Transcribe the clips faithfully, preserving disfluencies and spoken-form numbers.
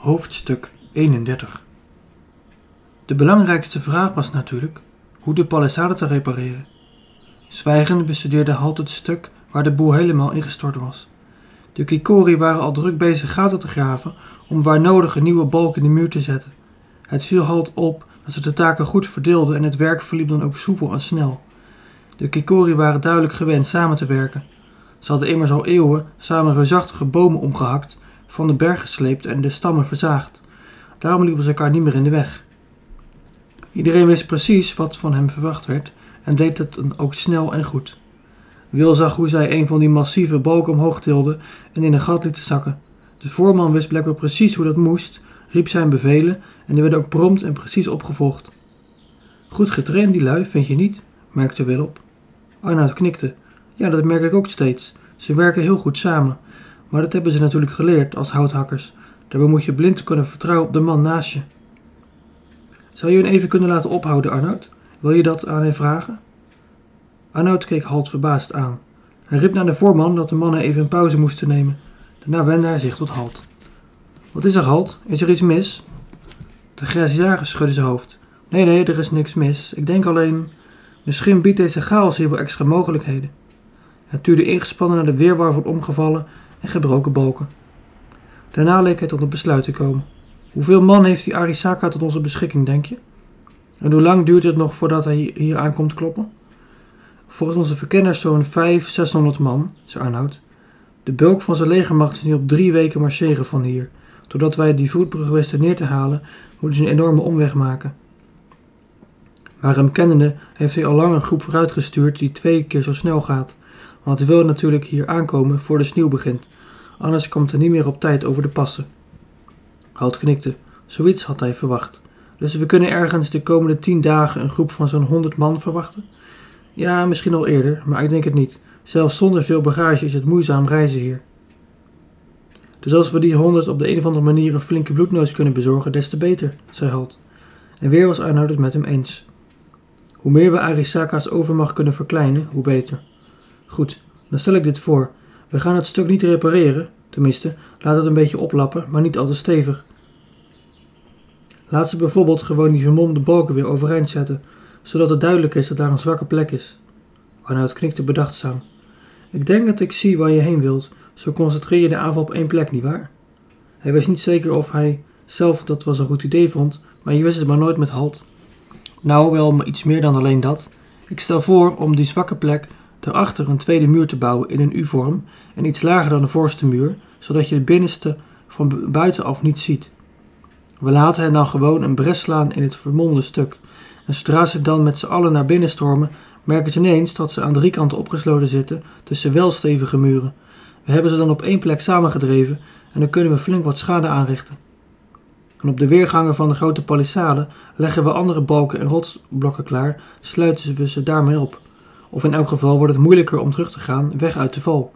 Hoofdstuk eenendertig. De belangrijkste vraag was natuurlijk hoe de palissade te repareren. Zwijgend bestudeerde Halt het stuk waar de boel helemaal ingestort was. De Kikori waren al druk bezig gaten te graven om waar nodig een nieuwe balk in de muur te zetten. Het viel Halt op dat ze de taken goed verdeelden en het werk verliep dan ook soepel en snel. De Kikori waren duidelijk gewend samen te werken. Ze hadden immers al eeuwen samen reusachtige bomen omgehakt, van de berg gesleept en de stammen verzaagd. Daarom liepen ze elkaar niet meer in de weg. Iedereen wist precies wat van hem verwacht werd en deed het dan ook snel en goed. Wil zag hoe zij een van die massieve balken omhoog tilden en in een gat lieten zakken. De voorman wist blijkbaar precies hoe dat moest, riep zijn bevelen en die werden ook prompt en precies opgevolgd. Goed getraind die lui, vind je niet? Merkte Wil op. Arnoud knikte. Ja, dat merk ik ook steeds. Ze werken heel goed samen. Maar dat hebben ze natuurlijk geleerd als houthakkers. Daarbij moet je blind kunnen vertrouwen op de man naast je. Zou je hen even kunnen laten ophouden, Arnoud? Wil je dat aan hen vragen? Arnoud keek Halt verbaasd aan. Hij riep naar de voorman dat de mannen even een pauze moesten nemen. Daarna wendde hij zich tot Halt. Wat is er, Halt? Is er iets mis? De grijsjager schudde zijn hoofd. Nee, nee, er is niks mis. Ik denk alleen, misschien biedt deze chaos hier wel extra mogelijkheden. Hij tuurde ingespannen naar de weerwar van omgevallen en gebroken balken. Daarna leek hij tot een besluit te komen. Hoeveel man heeft die Arisaka tot onze beschikking, denk je? En hoe lang duurt het nog voordat hij hier aankomt kloppen? Volgens onze verkenners zo'n vijfhonderd, zeshonderd man, zei Arnoud. De bulk van zijn legermacht is nu op drie weken marcheren van hier. Doordat wij die voetbrug wisten neer te halen, moeten ze een enorme omweg maken. Maar hem kennende heeft hij al lang een groep vooruitgestuurd die twee keer zo snel gaat. Want hij wil natuurlijk hier aankomen voor de sneeuw begint. Anders komt hij niet meer op tijd over de passen. Halt knikte. Zoiets had hij verwacht. Dus we kunnen ergens de komende tien dagen een groep van zo'n honderd man verwachten? Ja, misschien al eerder, maar ik denk het niet. Zelfs zonder veel bagage is het moeizaam reizen hier. Dus als we die honderd op de een of andere manier een flinke bloedneus kunnen bezorgen, des te beter, zei Halt. En weer was Arnoud het met hem eens. Hoe meer we Arisaka's overmacht kunnen verkleinen, hoe beter. Goed, dan stel ik dit voor. We gaan het stuk niet repareren, tenminste, laat het een beetje oplappen, maar niet al te stevig. Laat ze bijvoorbeeld gewoon die vermomde balken weer overeind zetten, zodat het duidelijk is dat daar een zwakke plek is. Arnoud knikte bedachtzaam. Ik denk dat ik zie waar je heen wilt, zo concentreer je de aanval op één plek, nietwaar? Hij wist niet zeker of hij zelf dat wel een goed idee vond, maar je wist het maar nooit met Halt. Nou, wel maar iets meer dan alleen dat. Ik stel voor om die zwakke plek daarachter een tweede muur te bouwen in een U-vorm en iets lager dan de voorste muur, zodat je het binnenste van buitenaf niet ziet. We laten hen dan gewoon een bres slaan in het vermolmde stuk en zodra ze dan met z'n allen naar binnen stormen, merken ze ineens dat ze aan drie kanten opgesloten zitten tussen wel stevige muren. We hebben ze dan op één plek samengedreven en dan kunnen we flink wat schade aanrichten. En op de weergangen van de grote palissade leggen we andere balken en rotsblokken klaar, sluiten we ze daarmee op. Of in elk geval wordt het moeilijker om terug te gaan, weg uit de val.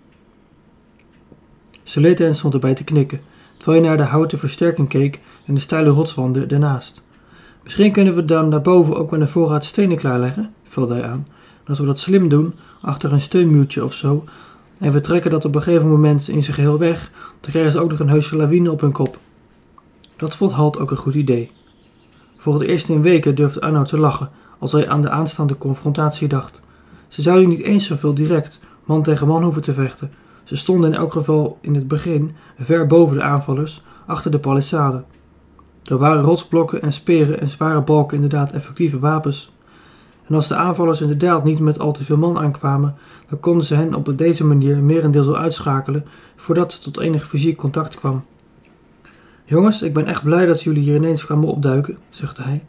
Seleten stond erbij te knikken, terwijl hij naar de houten versterking keek en de steile rotswanden daarnaast. Misschien kunnen we dan daarboven ook wel een voorraad stenen klaarleggen, vulde hij aan. En als we dat slim doen, achter een steunmuurtje of zo, en we trekken dat op een gegeven moment in zijn geheel weg, dan krijgen ze ook nog een heuse lawine op hun kop. Dat vond Halt ook een goed idee. Voor het eerst in weken durfde Arnoud te lachen als hij aan de aanstaande confrontatie dacht. Ze zouden niet eens zoveel direct man tegen man hoeven te vechten. Ze stonden in elk geval in het begin ver boven de aanvallers, achter de palissade. Er waren rotsblokken en speren en zware balken inderdaad effectieve wapens. En als de aanvallers inderdaad niet met al te veel man aankwamen, dan konden ze hen op deze manier merendeels al uitschakelen voordat het tot enig fysiek contact kwam. Jongens, ik ben echt blij dat jullie hier ineens kwamen opduiken, zuchtte hij.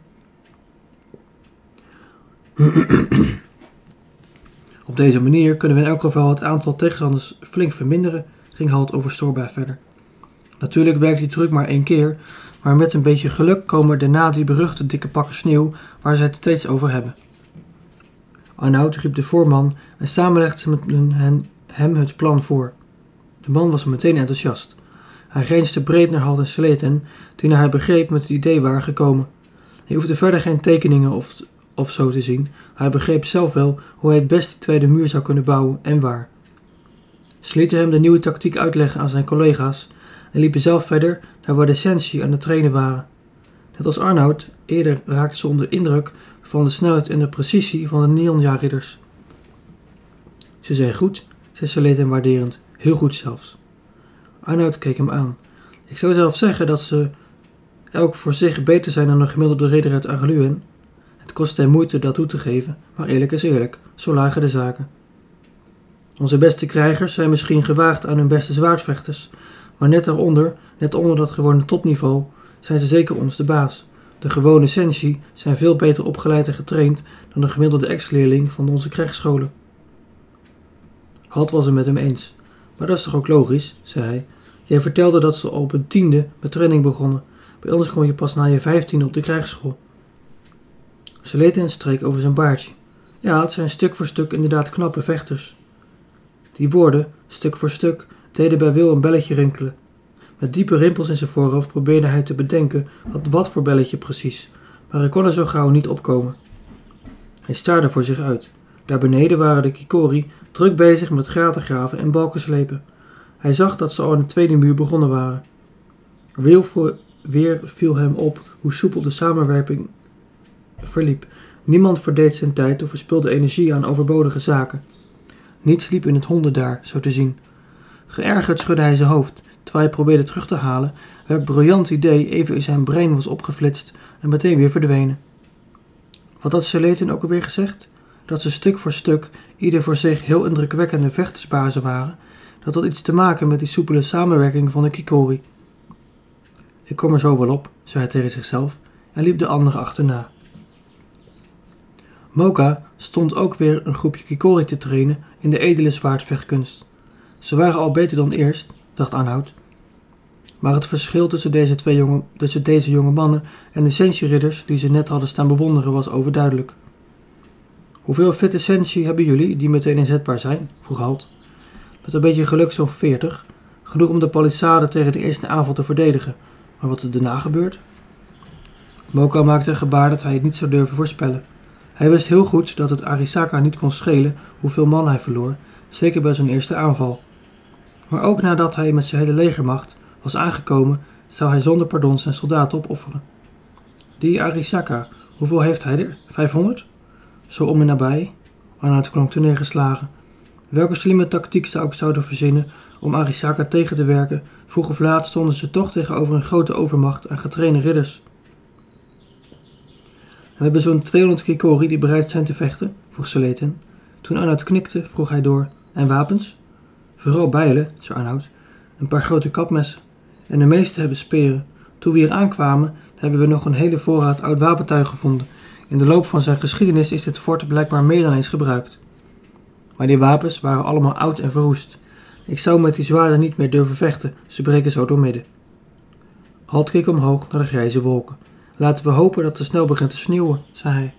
Op deze manier kunnen we in elk geval het aantal tegenstanders flink verminderen, ging Halt overstoorbaar verder. Natuurlijk werkt die truc maar één keer, maar met een beetje geluk komen daarna die beruchte dikke pakken sneeuw waar ze het steeds over hebben. Arnoud riep de voorman en samen legden ze met hen, hem het plan voor. De man was meteen enthousiast. Hij grijnsde breed naar Halt en Seleten, die naar hij begreep met het idee waren gekomen. Hij hoefde verder geen tekeningen of, of zo te zien. Hij begreep zelf wel hoe hij het best die tweede muur zou kunnen bouwen en waar. Ze lieten hem de nieuwe tactiek uitleggen aan zijn collega's en liepen zelf verder daar waar de Senshi aan het trainen waren. Net als Arnoud, eerder raakten ze onder indruk van de snelheid en de precisie van de Nihonja-ridders. Ze zijn goed, zei Seleten waarderend, heel goed zelfs. Arnoud keek hem aan. Ik zou zelf zeggen dat ze elk voor zich beter zijn dan een gemiddelde ridder uit Araluen. Het kostte hem moeite dat toe te geven, maar eerlijk is eerlijk, zo lagen de zaken. Onze beste krijgers zijn misschien gewaagd aan hun beste zwaardvechters, maar net daaronder, net onder dat gewone topniveau, zijn ze zeker ons de baas. De gewone Senshi zijn veel beter opgeleid en getraind dan de gemiddelde ex-leerling van onze krijgsscholen. Halt was het met hem eens. Maar dat is toch ook logisch, zei hij. Jij vertelde dat ze al op een tiende met training begonnen. Bij ons kom je pas na je vijftiende op de krijgsschool. Seleten streek over zijn baardje. Ja, het zijn stuk voor stuk inderdaad knappe vechters. Die woorden, stuk voor stuk, deden bij Wil een belletje rinkelen. Met diepe rimpels in zijn voorhoofd probeerde hij te bedenken wat, wat voor belletje precies, maar hij kon er zo gauw niet opkomen. Hij staarde voor zich uit. Daar beneden waren de Kikori druk bezig met gaten graven en balken slepen. Hij zag dat ze al aan de tweede muur begonnen waren. Weer, voor, weer viel hem op hoe soepel de samenwerking verliep. Niemand verdeed zijn tijd of verspilde energie aan overbodige zaken. Niets liep in het honden daar, zo te zien. Geërgerd schudde hij zijn hoofd, terwijl hij probeerde terug te halen welk briljant idee even in zijn brein was opgeflitst en meteen weer verdwenen. Wat had Seleten ook alweer gezegd? Dat ze stuk voor stuk, ieder voor zich heel indrukwekkende vechtersbazen waren, dat had iets te maken met die soepele samenwerking van de Kikori. Ik kom er zo wel op, zei hij tegen zichzelf en liep de anderen achterna. Moka stond ook weer een groepje Kikori te trainen in de edele zwaardvechtkunst. Ze waren al beter dan eerst, dacht Arnoud. Maar het verschil tussen deze, twee jonge, tussen deze jonge mannen en de Senshi-ridders die ze net hadden staan bewonderen was overduidelijk. Hoeveel fitte Senshi hebben jullie die meteen inzetbaar zijn? Vroeg Halt. Met een beetje geluk zo'n veertig, genoeg om de palissade tegen de eerste aanval te verdedigen. Maar wat er daarna gebeurt? Moka maakte een gebaar dat hij het niet zou durven voorspellen. Hij wist heel goed dat het Arisaka niet kon schelen hoeveel man hij verloor, zeker bij zijn eerste aanval. Maar ook nadat hij met zijn hele legermacht was aangekomen, zou hij zonder pardon zijn soldaten opofferen. Die Arisaka, hoeveel heeft hij er? vijfhonderd? Zo om en nabij? Arnoud klonk te neergeslagen. Welke slimme tactiek zou ik zouden verzinnen om Arisaka tegen te werken? Vroeg of laat stonden ze toch tegenover een grote overmacht aan getrainde ridders. We hebben zo'n tweehonderd Kikori die bereid zijn te vechten, vroeg Seleten. Toen Arnoud knikte, vroeg hij door. En wapens? Vooral bijlen, zei Arnoud. Een paar grote kapmessen. En de meeste hebben speren. Toen we hier aankwamen, hebben we nog een hele voorraad oud wapentuig gevonden. In de loop van zijn geschiedenis is dit fort blijkbaar meer dan eens gebruikt. Maar die wapens waren allemaal oud en verroest. Ik zou met die zwaarden niet meer durven vechten, ze breken zo doormidden. Halt keek omhoog naar de grijze wolken. Laten we hopen dat het snel begint te sneeuwen, zei hij.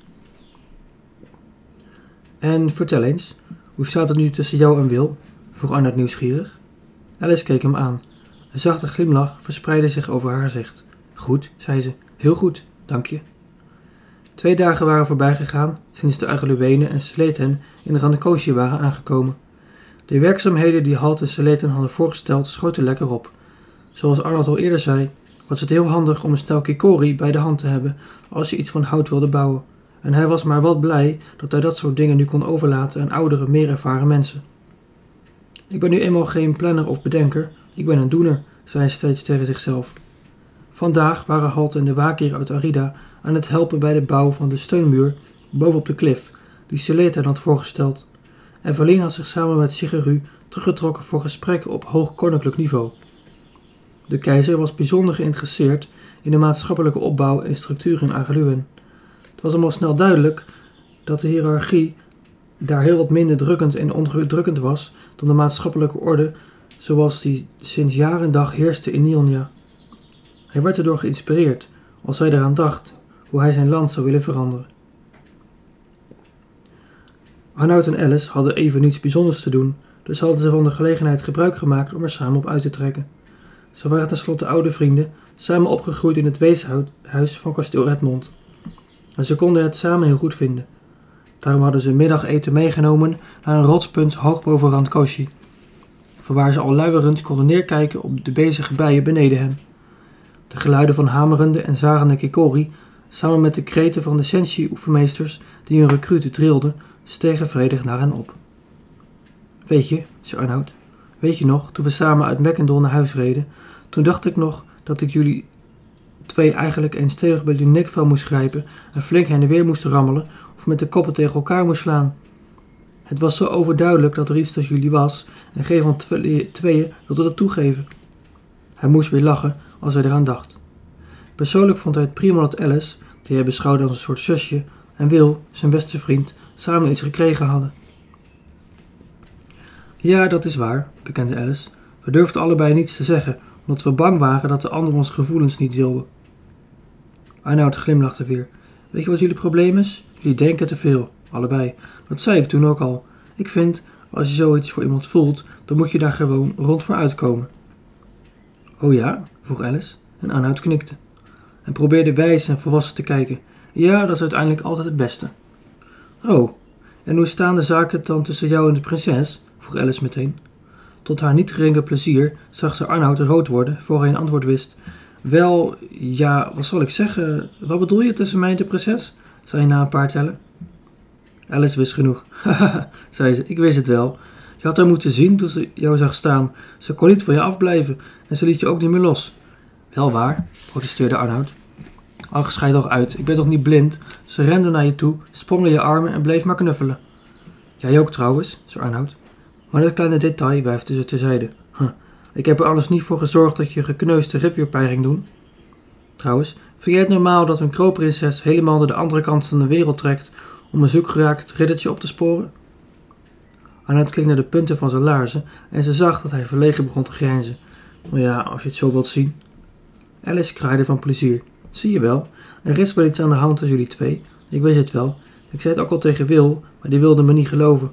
En vertel eens, hoe staat het nu tussen jou en Wil? Vroeg Arnoud nieuwsgierig. Alice keek hem aan. Een zachte glimlach verspreidde zich over haar gezicht. Goed, zei ze, heel goed, dank je. Twee dagen waren voorbij gegaan sinds de Araluen en Seleten in Rankoshi waren aangekomen. De werkzaamheden die Halt en Seleten hadden voorgesteld schoten lekker op. Zoals Arnold al eerder zei, was het heel handig om een stel Kikori bij de hand te hebben als je iets van hout wilde bouwen. En hij was maar wat blij dat hij dat soort dingen nu kon overlaten aan oudere, meer ervaren mensen. Ik ben nu eenmaal geen planner of bedenker, ik ben een doener, zei hij steeds tegen zichzelf. Vandaag waren Halt en de Wakir uit Arida aan het helpen bij de bouw van de steunmuur bovenop de klif, die Seleten had voorgesteld. En Verleen had zich samen met Shigeru teruggetrokken voor gesprekken op hoog koninklijk niveau. De keizer was bijzonder geïnteresseerd in de maatschappelijke opbouw en structuur in Araluen. Het was hem al snel duidelijk dat de hiërarchie daar heel wat minder drukkend en onderdrukkend was dan de maatschappelijke orde zoals die sinds jaar en dag heerste in Nihonja. Hij werd erdoor geïnspireerd als hij eraan dacht hoe hij zijn land zou willen veranderen. Arnoud en Alice hadden even niets bijzonders te doen, dus hadden ze van de gelegenheid gebruik gemaakt om er samen op uit te trekken. Ze waren tenslotte oude vrienden, samen opgegroeid in het weeshuis van kasteel Redmond. En ze konden het samen heel goed vinden. Daarom hadden ze middageten meegenomen naar een rotspunt hoog boven Rankoshi, vanwaar ze al luierend konden neerkijken op de bezige bijen beneden hen. De geluiden van hamerende en zarende kikori, samen met de kreten van de senshi-oefenmeesters die hun recruten trilden, stegen vredig naar hen op. Weet je, zei Arnoud, weet je nog, toen we samen uit Meckendel naar huis reden, toen dacht ik nog dat ik jullie twee eigenlijk eens stevig bij die nekvel moest grijpen en flink heen en weer moest rammelen of met de koppen tegen elkaar moest slaan. Het was zo overduidelijk dat er iets tussen jullie was en geen van twee, tweeën wilde dat toegeven. Hij moest weer lachen als hij eraan dacht. Persoonlijk vond hij het prima dat Alice, die hij beschouwde als een soort zusje, en Will, zijn beste vriend, samen iets gekregen hadden. Ja, dat is waar, bekende Alice. We durfden allebei niets te zeggen, omdat we bang waren dat de ander onze gevoelens niet deelde. Arnoud glimlachte weer. Weet je wat jullie probleem is? Jullie denken te veel, allebei. Dat zei ik toen ook al. Ik vind, als je zoiets voor iemand voelt, dan moet je daar gewoon rond voor uitkomen. Oh ja? Vroeg Alice, en Arnoud knikte. En probeerde wijs en volwassen te kijken. Ja, dat is uiteindelijk altijd het beste. Oh, en hoe staan de zaken dan tussen jou en de prinses? Vroeg Alice meteen. Tot haar niet geringe plezier zag ze Arnoud rood worden voor hij een antwoord wist. Wel, ja, wat zal ik zeggen? Wat bedoel je tussen mij en de prinses? Zei hij na een paar tellen. Alice wist genoeg. Haha, zei ze, ik wist het wel. Je had haar moeten zien toen ze jou zag staan. Ze kon niet van je afblijven en ze liet je ook niet meer los. Wel waar, protesteerde Arnoud. Ach, schei toch uit, ik ben toch niet blind? Ze rende naar je toe, sprong in je armen en bleef maar knuffelen. Jij ook trouwens, zei Arnoud. Maar dat kleine detail wuifde ze terzijde. Huh. Ik heb er anders niet voor gezorgd dat je gekneusde rib weer pijn ging doen. Trouwens, vind jij het normaal dat een kroonprinses helemaal naar de andere kant van de wereld trekt om een zoekgeraakt riddertje op te sporen? Arnoud keek naar de punten van zijn laarzen en ze zag dat hij verlegen begon te grijnzen. Nou ja, als je het zo wilt zien. Alice kraaide van plezier. Zie je wel, er is wel iets aan de hand tussen jullie twee. Ik wist het wel. Ik zei het ook al tegen Will, maar die wilde me niet geloven.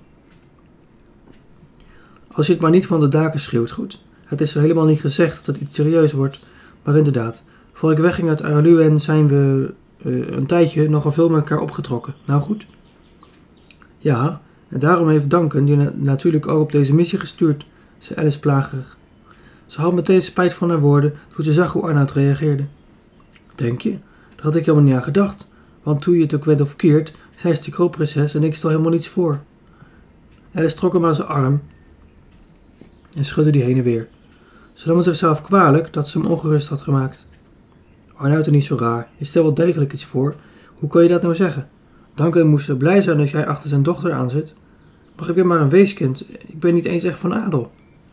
Als je het maar niet van de daken schreeuwt, goed. Het is er helemaal niet gezegd dat het iets serieus wordt. Maar inderdaad, voor ik wegging uit Araluen zijn we uh, een tijdje nogal veel met elkaar opgetrokken. Nou goed? Ja, en daarom heeft Duncan je na- natuurlijk ook op deze missie gestuurd, zei Alice plagerig. Ze had meteen spijt van haar woorden toen ze zag hoe Arnoud reageerde. Denk je? Daar had ik helemaal niet aan gedacht. Want toen je het ook went of keert, zij is de kroonprinses en ik stel helemaal niets voor. Alice trok hem aan zijn arm en schudde die heen en weer. Ze nam het zichzelf kwalijk dat ze hem ongerust had gemaakt. Arnoud is niet zo raar. Je stelt wel degelijk iets voor. Hoe kan je dat nou zeggen? Duncan moest er blij zijn dat jij achter zijn dochter aan zit. Maar ik ben maar een weeskind. Ik ben niet eens echt van adel.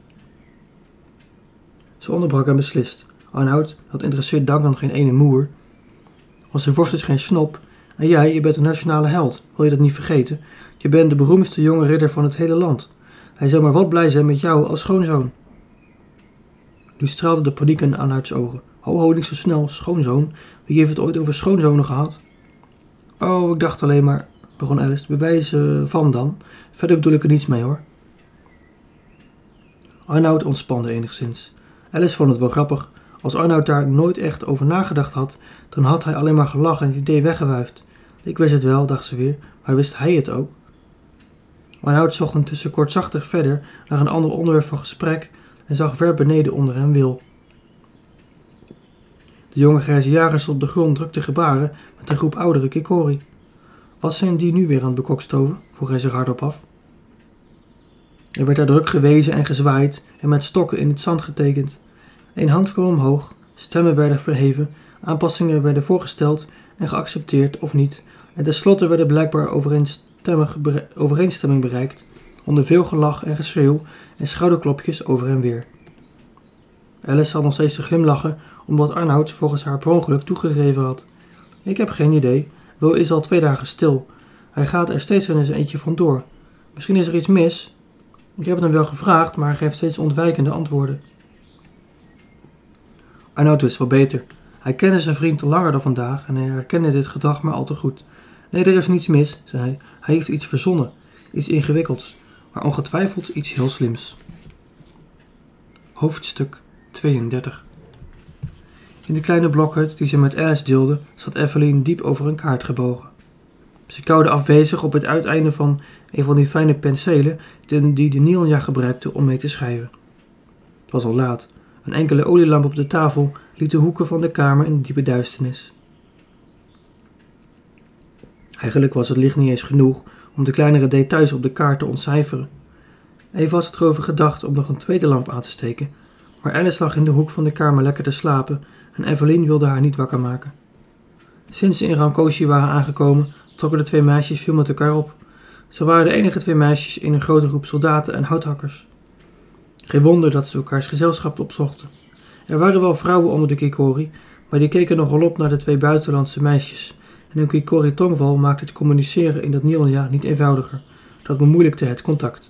Ze onderbrak hem beslist. Arnoud, dat interesseert Duncan geen ene moer. Onze vorst is geen snop. En jij, je bent een nationale held. Wil je dat niet vergeten? Je bent de beroemdste jonge ridder van het hele land. Hij zou maar wat blij zijn met jou als schoonzoon. Nu straalde de paniek in Arnouds ogen. Ho, ho, niet zo snel, schoonzoon. Wie heeft het ooit over schoonzonen gehad? Oh, ik dacht alleen maar, begon Alice, bewijzen van dan. Verder bedoel ik er niets mee, hoor. Arnoud ontspande enigszins. Alice vond het wel grappig. Als Arnoud daar nooit echt over nagedacht had, dan had hij alleen maar gelachen en het idee weggewuifd. Ik wist het wel, dacht ze weer, maar wist hij het ook? Arnoud zocht intussen kortzachtig verder naar een ander onderwerp van gesprek en zag ver beneden onder hem Will. De jonge grijze jager stond op de grond druk te gebaren met een groep oudere kikori. Wat zijn die nu weer aan het bekokstoven? Vroeg hij zich hardop af. Er werd daar druk gewezen en gezwaaid en met stokken in het zand getekend. Een hand kwam omhoog, stemmen werden verheven, aanpassingen werden voorgesteld en geaccepteerd of niet, en tenslotte werden blijkbaar overeenstemming bereikt, onder veel gelach en geschreeuw en schouderklopjes over en weer. Alice had nog steeds te glimlachen om wat Arnoud volgens haar per ongeluk toegegeven had. Ik heb geen idee, Will is al twee dagen stil. Hij gaat er steeds in zijn eentje vandoor. Misschien is er iets mis. Ik heb het hem wel gevraagd, maar hij geeft steeds ontwijkende antwoorden. Arnoud wist wel beter. Hij kende zijn vriend al langer dan vandaag en hij herkende dit gedrag maar al te goed. Nee, er is niets mis, zei hij. Hij heeft iets verzonnen. Iets ingewikkelds, maar ongetwijfeld iets heel slims. Hoofdstuk tweeëndertig. In de kleine blokhut die ze met Alice deelde, zat Evelyn diep over een kaart gebogen. Ze kauwde afwezig op het uiteinde van een van die fijne penselen die de Nilja gebruikte om mee te schrijven. Het was al laat. Een enkele olielamp op de tafel liet de hoeken van de kamer in de diepe duisternis. Eigenlijk was het licht niet eens genoeg om de kleinere details op de kaart te ontcijferen. Even was het erover gedacht om nog een tweede lamp aan te steken, maar Alice lag in de hoek van de kamer lekker te slapen en Evelien wilde haar niet wakker maken. Sinds ze in Rankoshi waren aangekomen, trokken de twee meisjes veel met elkaar op. Ze waren de enige twee meisjes in een grote groep soldaten en houthakkers. Geen wonder dat ze elkaars gezelschap opzochten. Er waren wel vrouwen onder de Kikori, maar die keken nogal op naar de twee buitenlandse meisjes. En hun Kikori-tongval maakte het communiceren in dat Nilja niet eenvoudiger. Dat bemoeilijkte het contact.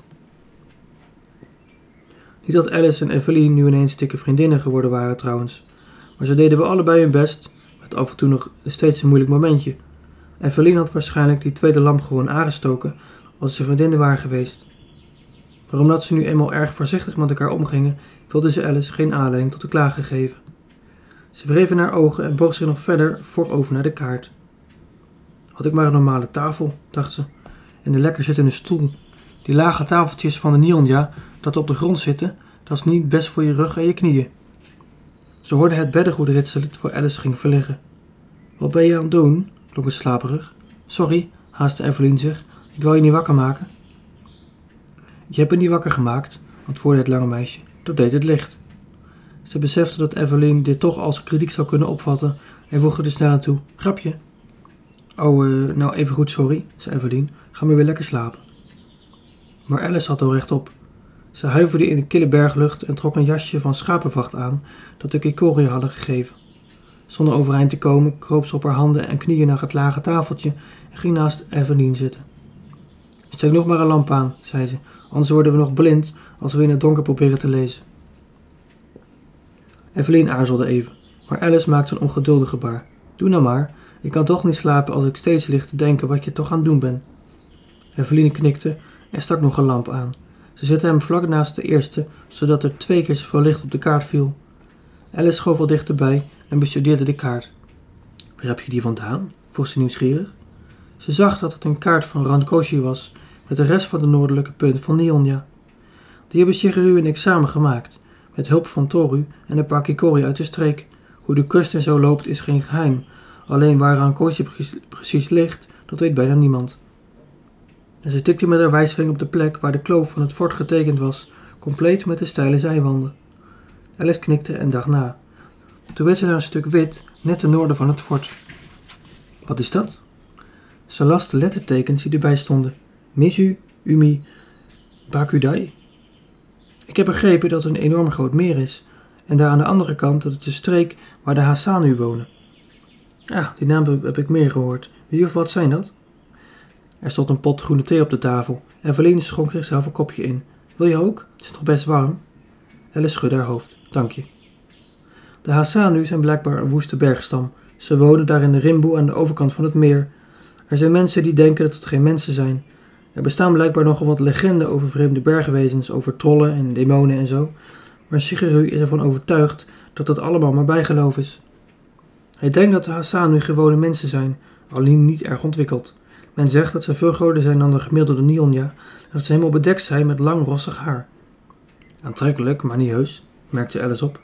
Niet dat Alice en Evelien nu ineens dikke vriendinnen geworden waren trouwens. Maar ze deden wel allebei hun best, met af en toe nog steeds een moeilijk momentje. Evelien had waarschijnlijk die tweede lamp gewoon aangestoken als ze vriendinnen waren geweest. Maar omdat ze nu eenmaal erg voorzichtig met elkaar omgingen, wilde ze Alice geen aanleiding tot te klagen geven. Ze wreven haar ogen en boog zich nog verder voorover naar de kaart. Had ik maar een normale tafel, dacht ze, en een lekker zittende stoel. Die lage tafeltjes van de Nilja dat op de grond zitten, dat is niet best voor je rug en je knieën. Ze hoorde het beddengoed ritselen terwijl Alice ging verliggen. Wat ben je aan het doen? Klonk het slaperig. Sorry, haastte Evelien zich, ik wil je niet wakker maken. Je hebt me niet wakker gemaakt, antwoordde het lange meisje, dat deed het licht. Ze besefte dat Evelien dit toch als kritiek zou kunnen opvatten en voegde er snel aan toe, grapje. Oh, uh, nou even goed, sorry, zei Evelien, ga maar weer lekker slapen. Maar Alice had al rechtop. Ze huiverde in de kille berglucht en trok een jasje van schapenvacht aan dat de Kikori hadden gegeven. Zonder overeind te komen, kroop ze op haar handen en knieën naar het lage tafeltje en ging naast Evelien zitten. Steek nog maar een lamp aan, zei ze, anders worden we nog blind als we in het donker proberen te lezen. Evelien aarzelde even, maar Alice maakte een ongeduldig gebaar. Doe nou maar, ik kan toch niet slapen als ik steeds lig te denken wat je toch aan het doen bent. Evelien knikte en stak nog een lamp aan. Ze zette hem vlak naast de eerste, zodat er twee keer zoveel licht op de kaart viel. Alice schoof al dichterbij en bestudeerde de kaart. Waar heb je die vandaan? Vroeg ze nieuwsgierig. Ze zag dat het een kaart van Rankoshi was, met de rest van de noordelijke punt van Nilja. Die hebben Shigeru en ik samen gemaakt, met hulp van Toru en een paar Kikori uit de streek. Hoe de kust en zo loopt is geen geheim, alleen waar Rankoshi precies ligt, dat weet bijna niemand. En ze tikte met haar wijsvinger op de plek waar de kloof van het fort getekend was, compleet met de steile zijwanden. Alice knikte en dacht na. Toen wees ze naar een stuk wit, net ten noorden van het fort. Wat is dat? Ze las de lettertekens die erbij stonden. Mizu, Umi, Bakudai. Ik heb begrepen dat er een enorm groot meer is, en daar aan de andere kant dat het de streek waar de Hasanu wonen. Ja, die naam heb ik meer gehoord. Wie of wat zijn dat? Er stond een pot groene thee op de tafel. Evelien schonk zichzelf een kopje in. Wil je ook? Het is nog best warm. Alice schudde haar hoofd. Dank je. De Hasanu zijn blijkbaar een woeste bergstam. Ze wonen daar in de Rimboe aan de overkant van het meer. Er zijn mensen die denken dat het geen mensen zijn. Er bestaan blijkbaar nogal wat legenden over vreemde bergwezens, over trollen en demonen en zo. Maar Shigeru is ervan overtuigd dat dat allemaal maar bijgeloof is. Hij denkt dat de Hasanu gewone mensen zijn, alleen niet erg ontwikkeld. Men zegt dat ze veel groter zijn dan de gemiddelde Nilja en dat ze helemaal bedekt zijn met lang rossig haar. Aantrekkelijk, maar niet heus, merkte Alice op.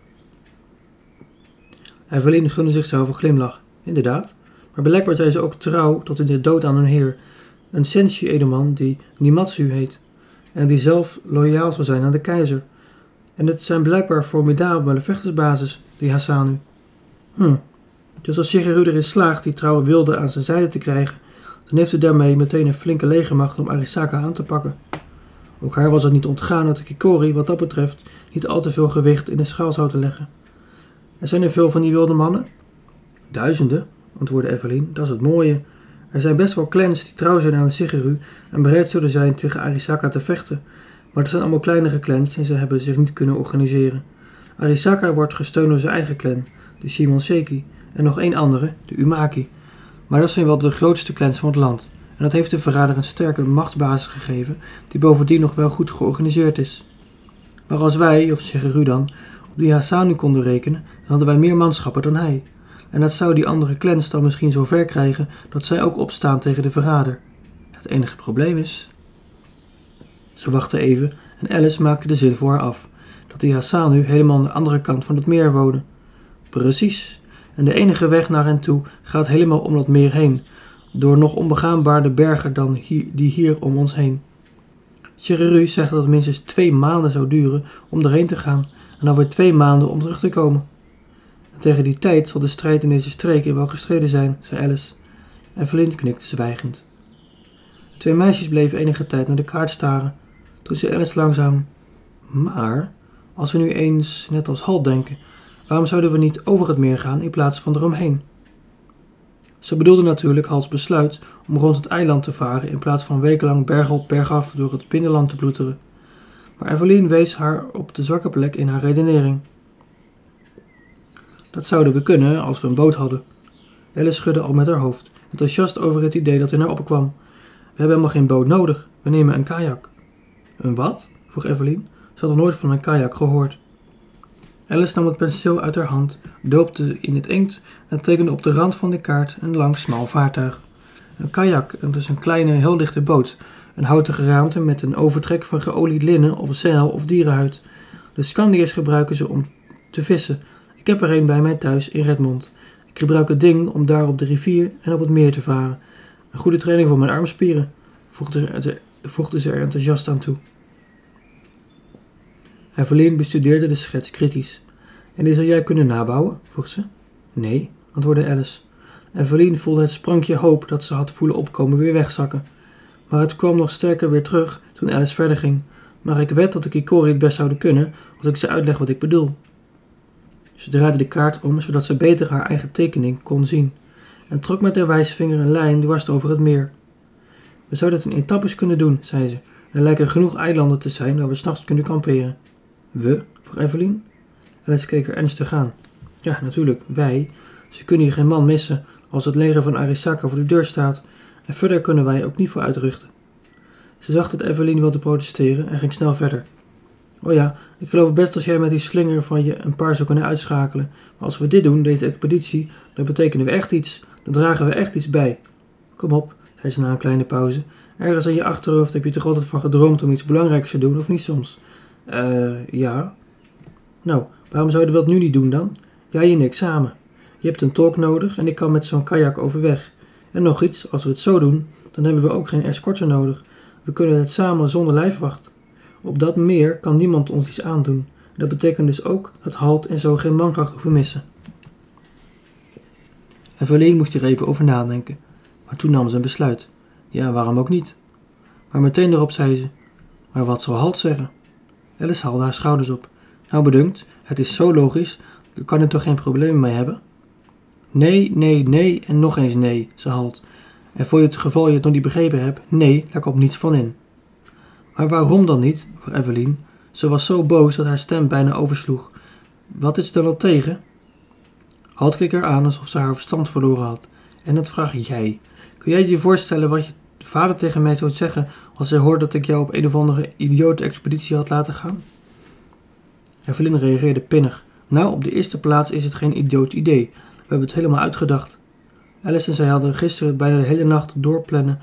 Evelien gunde zichzelf een glimlach. Inderdaad, maar blijkbaar zijn ze ook trouw tot in de dood aan hun heer, een Senshi-edelman die Nimatsu heet en die zelf loyaal zal zijn aan de keizer. En het zijn blijkbaar formidabele vechtersbasis, die Hasanu. Hm, dus als Shigeru erin slaagt die trouwe wilde aan zijn zijde te krijgen, dan heeft hij daarmee meteen een flinke legermacht om Arisaka aan te pakken. Ook haar was het niet ontgaan dat de Kikori wat dat betreft niet al te veel gewicht in de schaal zou te leggen. Er zijn er veel van die wilde mannen? Duizenden, antwoordde Evelien, dat is het mooie. Er zijn best wel clans die trouw zijn aan de Shigeru en bereid zullen zijn tegen Arisaka te vechten, maar dat zijn allemaal kleinere clans en ze hebben zich niet kunnen organiseren. Arisaka wordt gesteund door zijn eigen clan, de Shimonseki, en nog één andere, de Umaki. Maar dat zijn wel de grootste clans van het land. En dat heeft de verrader een sterke machtsbasis gegeven, die bovendien nog wel goed georganiseerd is. Maar als wij, of Shigeru dan, op die Hasanu konden rekenen, dan hadden wij meer manschappen dan hij. En dat zou die andere clans dan misschien zo ver krijgen dat zij ook opstaan tegen de verrader. Het enige probleem is... Ze wachtte even en Alice maakte de zin voor haar af, dat die Hasanu helemaal aan de andere kant van het meer wonen. Precies. En de enige weg naar hen toe gaat helemaal om dat meer heen, door nog onbegaanbaarder bergen dan hier, die hier om ons heen. Chereru zegt dat het minstens twee maanden zou duren om erheen te gaan en dan weer twee maanden om terug te komen. En tegen die tijd zal de strijd in deze streken wel gestreden zijn, zei Alice. Evelyn knikte zwijgend. De twee meisjes bleven enige tijd naar de kaart staren. Toen zei Alice langzaam: maar, als we nu eens net als Halt denken, waarom zouden we niet over het meer gaan in plaats van eromheen? Ze bedoelde natuurlijk Halts besluit om rond het eiland te varen in plaats van wekenlang berg op berg af door het binnenland te ploeteren. Maar Evelyn wees haar op de zwakke plek in haar redenering. Dat zouden we kunnen als we een boot hadden. Alice schudde al met haar hoofd, enthousiast over het idee dat in haar opkwam. We hebben helemaal geen boot nodig, we nemen een kajak. Een wat? Vroeg Evelyn. Ze had nog nooit van een kajak gehoord. Alice nam het penseel uit haar hand, doopte in het inkt en tekende op de rand van de kaart een lang smal vaartuig. Een kajak, dus een kleine, heel lichte boot, een houten geraamte met een overtrek van geolied linnen of zeil of dierenhuid. De Scandiërs gebruiken ze om te vissen. Ik heb er een bij mij thuis in Redmond. Ik gebruik het ding om daar op de rivier en op het meer te varen. Een goede training voor mijn armspieren, voegde, voegde ze er enthousiast aan toe. Evelyn bestudeerde de schets kritisch. En die zou jij kunnen nabouwen? Vroeg ze. Nee, antwoordde Alice. Evelyn voelde het sprankje hoop dat ze had voelen opkomen weer wegzakken. Maar het kwam nog sterker weer terug toen Alice verder ging. Maar ik wed dat de Kikori het best zouden kunnen als ik ze uitleg wat ik bedoel. Ze draaide de kaart om zodat ze beter haar eigen tekening kon zien en trok met haar wijsvinger een lijn dwars over het meer. We zouden het in etappes kunnen doen, zei ze. Er lijken genoeg eilanden te zijn waar we 's nachts kunnen kamperen. We? Vroeg Evelyn. Alice keek er ernstig aan. Ja, natuurlijk, wij. Ze kunnen hier geen man missen als het leger van Arisaka voor de deur staat en verder kunnen wij ook niet voor uitruchten. Ze zag dat Evelyn wilde protesteren en ging snel verder. Oh ja, ik geloof best dat jij met die slinger van je een paar zou kunnen uitschakelen. Maar als we dit doen, deze expeditie, dan betekenen we echt iets. Dan dragen we echt iets bij. Kom op, zei ze na een kleine pauze. Ergens in je achterhoofd heb je toch altijd van gedroomd om iets belangrijks te doen, of niet soms? Eh, uh, ja. Nou, waarom zouden we dat nu niet doen dan? Jij en ik samen. Je hebt een tolk nodig en ik kan met zo'n kajak overweg. En nog iets, als we het zo doen, dan hebben we ook geen escorte nodig. We kunnen het samen zonder lijfwacht. Op dat meer kan niemand ons iets aandoen. Dat betekent dus ook dat Halt en zo geen mankracht hoeven missen. Evelyn moest hier even over nadenken. Maar toen nam ze een besluit. Ja, waarom ook niet? Maar meteen erop zei ze. Maar wat zal Halt zeggen? Alice haalde haar schouders op. Nou bedunkt, het is zo logisch. Je kan er toch geen problemen mee hebben? Nee, nee, nee en nog eens nee, zei Halt. En voor je het geval je het nog niet begrepen hebt, nee, daar komt niets van in. Maar waarom dan niet? Vroeg Evelyn. Ze was zo boos dat haar stem bijna oversloeg. Wat is er dan op tegen? Halt keek haar aan alsof ze haar verstand verloren had. En dat vraag jij. Kun jij je voorstellen wat je vader tegen mij zou zeggen als hij hoorde dat ik jou op een of andere idiote expeditie had laten gaan? Evelyn reageerde pinnig. Nou, op de eerste plaats is het geen idioot idee. We hebben het helemaal uitgedacht. Alice en zij hadden gisteren bijna de hele nacht doorplannen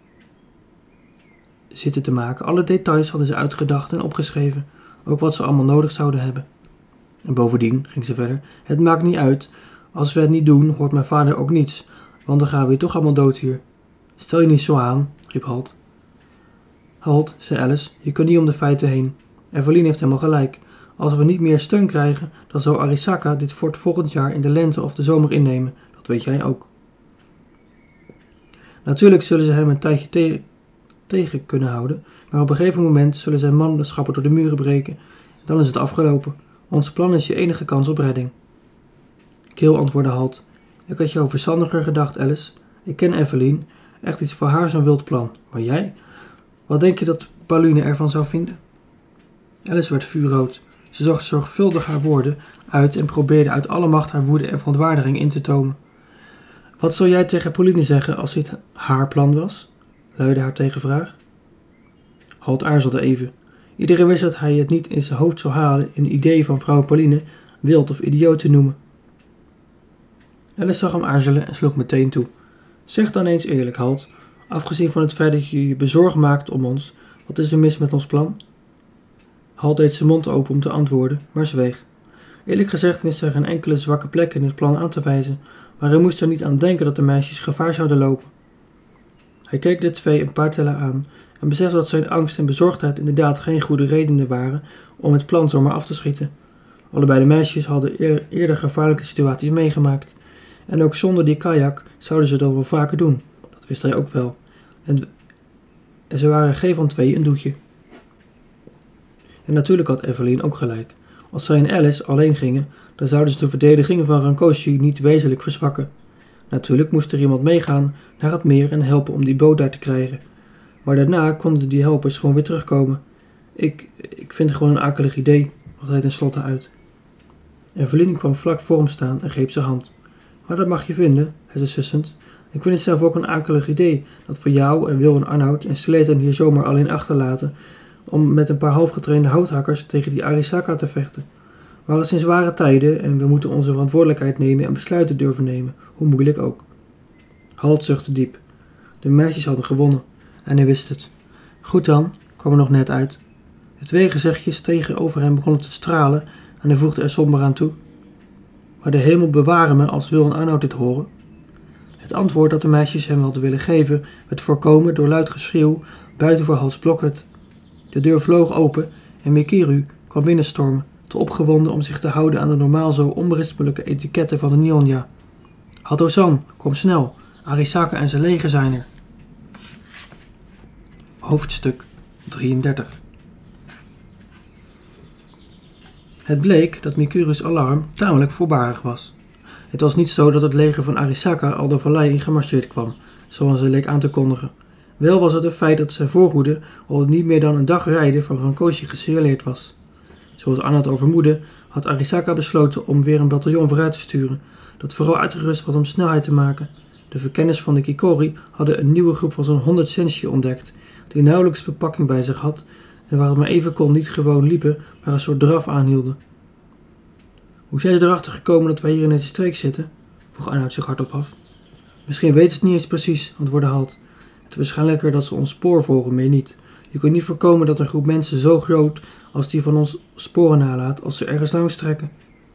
zitten te maken. Alle details hadden ze uitgedacht en opgeschreven. Ook wat ze allemaal nodig zouden hebben. En bovendien, ging ze verder, het maakt niet uit. Als we het niet doen, hoort mijn vader ook niets. Want dan gaan we hier toch allemaal dood hier. Stel je niet zo aan, riep Halt. Halt, zei Alice, je kunt niet om de feiten heen. Evelyn heeft helemaal gelijk. Als we niet meer steun krijgen, dan zal Arisaka dit fort volgend jaar in de lente of de zomer innemen. Dat weet jij ook. Natuurlijk zullen ze hem een tijdje te- tegen kunnen houden, maar op een gegeven moment zullen zijn manschappen door de muren breken. Dan is het afgelopen. Ons plan is je enige kans op redding. Kil antwoordde Halt. Ik had jou verstandiger gedacht, Alice. Ik ken Evelyn. Echt iets voor haar zo'n wild plan. Maar jij? Wat denk je dat Pauline ervan zou vinden? Alice werd vuurrood. Ze zag zorgvuldig haar woorden uit en probeerde uit alle macht haar woede en verontwaardiging in te tomen. Wat zou jij tegen Pauline zeggen als dit haar plan was? Luidde haar tegenvraag. Halt aarzelde even. Iedereen wist dat hij het niet in zijn hoofd zou halen een idee van vrouw Pauline wild of idioot te noemen. Alice zag hem aarzelen en sloeg meteen toe. Zeg dan eens eerlijk, Halt. Afgezien van het feit dat je je bezorgd maakt om ons, wat is er mis met ons plan? Halt deed zijn mond open om te antwoorden, maar zweeg. Eerlijk gezegd wist hij geen enkele zwakke plek in het plan aan te wijzen, maar hij moest er niet aan denken dat de meisjes gevaar zouden lopen. Hij keek de twee een paar tellen aan en besefte dat zijn angst en bezorgdheid inderdaad geen goede redenen waren om het plan zomaar af te schieten. Allebei de meisjes hadden eer, eerder gevaarlijke situaties meegemaakt. En ook zonder die kajak zouden ze dat wel vaker doen. Dat wist hij ook wel. En, en ze waren geen van twee een doetje. En natuurlijk had Evelien ook gelijk. Als zij en Alice alleen gingen, dan zouden ze de verdediging van Rankoshi niet wezenlijk verzwakken. Natuurlijk moest er iemand meegaan naar het meer en helpen om die boot daar te krijgen. Maar daarna konden die helpers gewoon weer terugkomen. Ik, ik vind het gewoon een akelig idee, bracht hij tenslotte uit. Evelien kwam vlak voor hem staan en greep zijn hand. Maar dat mag je vinden, hij zei sussend. Ik vind het zelf ook een akelig idee dat voor jou en Wil en Arnoud en Sleten hier zomaar alleen achterlaten om met een paar halfgetrainde houthakkers tegen die Arisaka te vechten. Maar het zijn zware tijden en we moeten onze verantwoordelijkheid nemen en besluiten durven nemen, hoe moeilijk ook. Halt zuchtte diep. De meisjes hadden gewonnen en hij wist het. Goed dan, kwam er nog net uit. De twee gezichtjes tegen over hem begonnen te stralen en hij voegde er somber aan toe. Maar de hemel beware me als Wil en Arnoud dit horen. Het antwoord dat de meisjes hem hadden willen geven werd voorkomen door luid geschreeuw buiten voor Hal's blokhut. De deur vloog open en Mikiru kwam binnenstormen, te opgewonden om zich te houden aan de normaal zo onberispelijke etiketten van de Nyonya. Hato-san, kom snel, Arisaka en zijn leger zijn er. Hoofdstuk drieëndertig. Het bleek dat Mikuru's alarm tamelijk voorbarig was. Het was niet zo dat het leger van Arisaka al de vallei in gemarcheerd kwam, zoals hij leek aan te kondigen. Wel was het een feit dat zijn voorhoede al niet meer dan een dag rijden van Rankoshi gesignaleerd was. Zoals Arnoud al vermoedde, had Arisaka besloten om weer een bataljon vooruit te sturen, dat vooral uitgerust was om snelheid te maken. De verkenners van de Kikori hadden een nieuwe groep van zo'n honderd senshi ontdekt, die nauwelijks bepakking bij zich had en waar het maar even kon niet gewoon liepen, maar een soort draf aanhielden. Hoe zijn ze erachter gekomen dat wij hier in deze streek zitten? Vroeg Arnoud zich hardop af. Misschien weten ze het niet eens precies, antwoordde Halt. Het is waarschijnlijker dat ze ons spoor volgen, meer niet. Je kunt niet voorkomen dat een groep mensen zo groot als die van ons sporen nalaat als ze ergens langs trekken.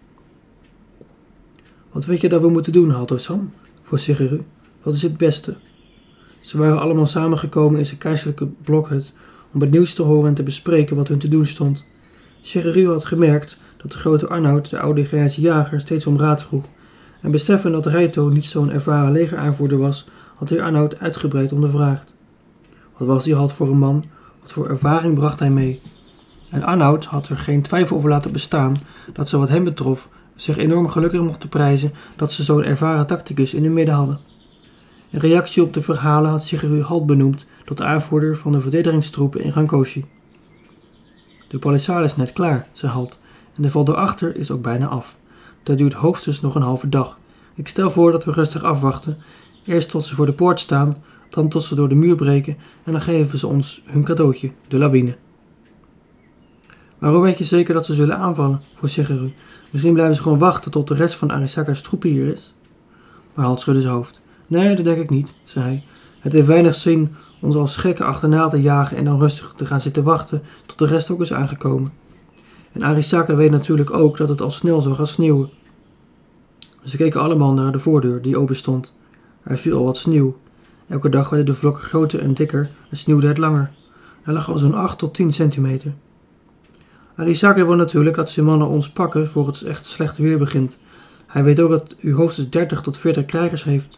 Wat weet je dat we moeten doen, Hato-san? Vroeg Shigeru. Wat is het beste? Ze waren allemaal samengekomen in zijn keizerlijke blokhut om het nieuws te horen en te bespreken wat hun te doen stond. Shigeru had gemerkt dat de grote Arnoud de oude grijze jager steeds om raad vroeg, en beseffend dat Raito niet zo'n ervaren legeraanvoerder was, had hij Arnoud uitgebreid ondervraagd. Wat was die Halt voor een man? Wat voor ervaring bracht hij mee? En Arnoud had er geen twijfel over laten bestaan dat ze wat hem betrof zich enorm gelukkig mochten prijzen dat ze zo'n ervaren tacticus in hun midden hadden. In reactie op de verhalen had Shigeru Halt benoemd tot aanvoerder van de verdedigingstroepen in Rankoshi. De palissade is net klaar, zei Halt, en de val daarachter is ook bijna af. Dat duurt hoogstens nog een halve dag. Ik stel voor dat we rustig afwachten, eerst tot ze voor de poort staan, dan tot ze door de muur breken en dan geven ze ons hun cadeautje, de lawine. Maar hoe weet je zeker dat ze zullen aanvallen? Vroeg Shigeru. Misschien blijven ze gewoon wachten tot de rest van Arisaka's troepen hier is. Maar Halt schudde zijn hoofd. Nee, dat denk ik niet, zei hij. Het heeft weinig zin ons als gekken achterna te jagen en dan rustig te gaan zitten wachten tot de rest ook is aangekomen. En Arisaka weet natuurlijk ook dat het al snel zou gaan sneeuwen. Ze keken allemaal naar de voordeur die open stond. Er viel al wat sneeuw. Elke dag werden de vlokken groter en dikker en sneeuwde het langer. Er lag al zo'n acht tot tien centimeter. Arisaka wil natuurlijk dat zijn mannen ons pakken voor het echt slecht weer begint. Hij weet ook dat u hoogstens dertig tot veertig krijgers heeft.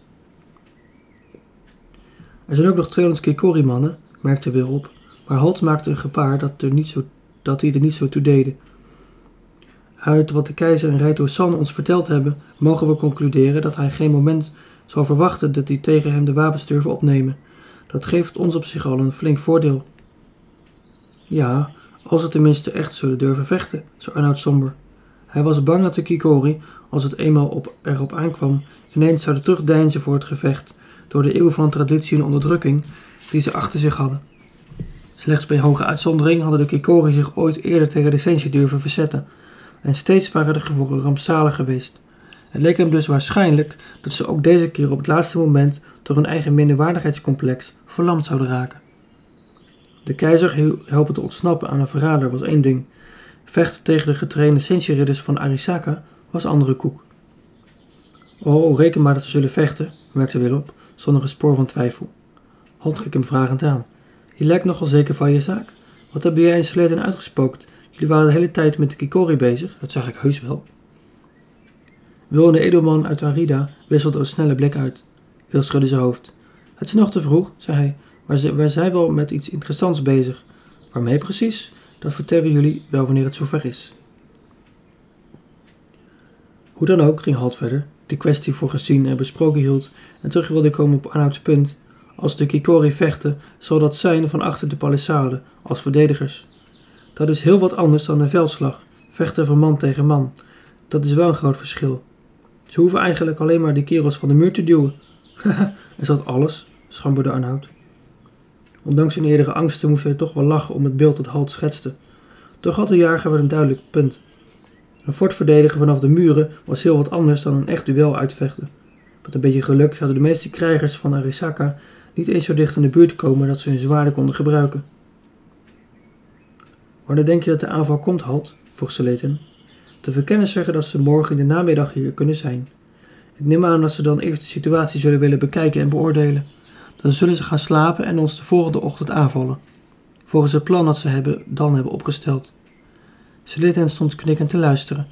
Er zijn ook nog tweehonderd Kikori-mannen, merkte Wil op, maar Halt maakte een gebaar dat, er niet zo, dat die er niet zo toe deden. Uit wat de keizer en Raito-san ons verteld hebben, mogen we concluderen dat hij geen moment zal verwachten dat die tegen hem de wapens durven opnemen. Dat geeft ons op zich al een flink voordeel. Ja, als ze tenminste echt zullen durven vechten, zei Arnoud somber. Hij was bang dat de Kikori, als het eenmaal op, erop aankwam, ineens zouden terugdeinzen voor het gevecht, door de eeuw van traditie en onderdrukking die ze achter zich hadden. Slechts bij hoge uitzondering hadden de Kikori zich ooit eerder tegen de senshi durven verzetten, en steeds waren de gevolgen rampzalig geweest. Het leek hem dus waarschijnlijk dat ze ook deze keer op het laatste moment door hun eigen minderwaardigheidscomplex verlamd zouden raken. De keizer helpen te ontsnappen aan een verrader was één ding. Vechten tegen de getrainde Senshi-ridders van Arisaka was andere koek. Oh, reken maar dat ze zullen vechten, merkte Will op, zonder een spoor van twijfel. Holt keek hem vragend aan. Je lijkt nogal zeker van je zaak. Wat heb jij en Sladen uitgespookt? Jullie waren de hele tijd met de Kikori bezig, dat zag ik heus wel. Will en de edelman uit Arida wisselden een snelle blik uit. Will schudde zijn hoofd. Het is nog te vroeg, zei hij, maar ze, wij zijn wel met iets interessants bezig. Waarmee precies? Dat vertellen we jullie wel wanneer het zover is. Hoe dan ook ging Holt verder, de kwestie voor gezien en besproken hield en terug wilde komen op Arnouds punt. Als de Kikori vechten, zal dat zijn van achter de palissade, als verdedigers. Dat is heel wat anders dan een veldslag, vechten van man tegen man. Dat is wel een groot verschil. Ze hoeven eigenlijk alleen maar die kerels van de muur te duwen. Haha, is dat alles? Schamberde Arnoud. Ondanks zijn eerdere angsten moest hij toch wel lachen om het beeld dat Holt schetste. Toch had de jager wel een duidelijk punt. Een fort verdedigen vanaf de muren was heel wat anders dan een echt duel uitvechten. Met een beetje geluk zouden de meeste krijgers van Arisaka niet eens zo dicht in de buurt komen dat ze hun zwaarden konden gebruiken. Wanneer denk je dat de aanval komt, Holt? Vroeg Sladen. De verkenners zeggen dat ze morgen in de namiddag hier kunnen zijn. Ik neem aan dat ze dan eerst de situatie zullen willen bekijken en beoordelen. Dan zullen ze gaan slapen en ons de volgende ochtend aanvallen. Volgens het plan dat ze hebben, dan hebben opgesteld. Sladen stond knikkend te luisteren.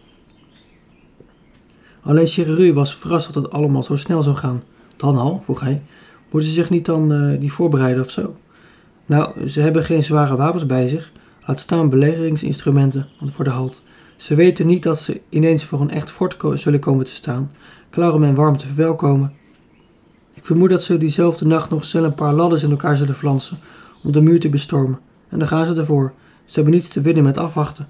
Alleen Shigeru was verrast dat het allemaal zo snel zou gaan. Dan al, vroeg hij. Moeten ze zich niet dan uh, die voorbereiden of zo? Nou, ze hebben geen zware wapens bij zich. Laat staan belegeringsinstrumenten, antwoordde Holt. Ze weten niet dat ze ineens voor een echt fort ko- zullen komen te staan, klaar om hen warm te verwelkomen. Ik vermoed dat ze diezelfde nacht nog snel een paar ladders in elkaar zullen flansen om de muur te bestormen. En dan gaan ze ervoor. Ze hebben niets te winnen met afwachten.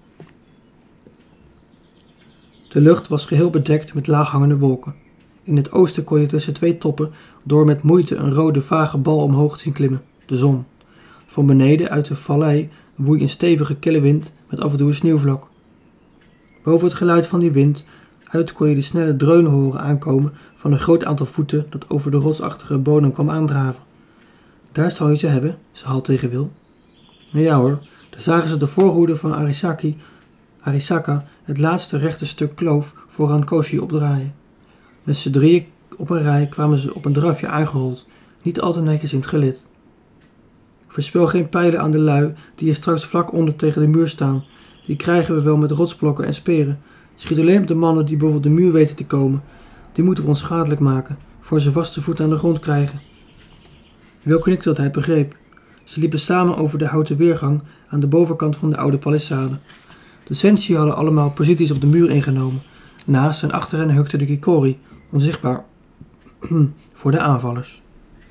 De lucht was geheel bedekt met laaghangende wolken. In het oosten kon je tussen twee toppen door met moeite een rode vage bal omhoog zien klimmen, de zon. Van beneden uit de vallei woei een stevige kille wind met af en toe een sneeuwvlok. Boven het geluid van die wind uit kon je de snelle dreunen horen aankomen van een groot aantal voeten dat over de rotsachtige bodem kwam aandraven. Daar zal je ze hebben, zei Holt tegen Will. Ja hoor, daar zagen ze de voorhoede van Arisaki, Arisaka het laatste rechte stuk kloof vooraan Koshi opdraaien. Met z'n drieën op een rij kwamen ze op een drafje aangehold, niet al te netjes in het gelid. Verspil geen pijlen aan de lui die hier straks vlak onder tegen de muur staan. Die krijgen we wel met rotsblokken en speren. Schiet alleen op de mannen die boven de muur weten te komen. Die moeten we onschadelijk maken, voor ze vaste voet aan de grond krijgen. Will knikte dat hij het begreep. Ze liepen samen over de houten weergang aan de bovenkant van de oude palissade. De Senshi hadden allemaal posities op de muur ingenomen. Naast en achter hen hukte de Kikori, onzichtbaar voor de aanvallers.